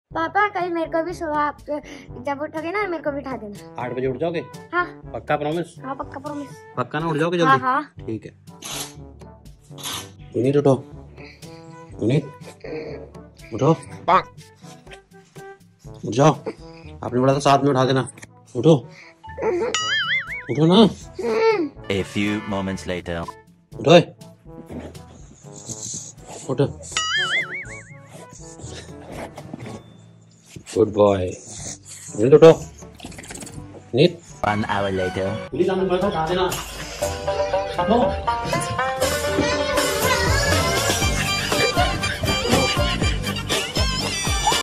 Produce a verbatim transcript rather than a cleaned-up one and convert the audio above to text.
पापा कल मेरे को भी सुबह आप जब उठोगे ना मेरे को भी उठा देना। आठ बजे उठ जाओगे? हाँ पक्का प्रॉमिस? हाँ पक्का प्रॉमिस। पक्का ना उठ जाओगे जल्दी? हाँ हाँ ठीक है। पुनीत उठो, पुनीत उठो, उठ जाओ। आपने बोला था साथ में उठा देना। उठो उठो ना। A few moments later. उठो उठो। Good boy. नीत उठो। नीत। One hour later. प्लीज हमें उठा देना। उठो।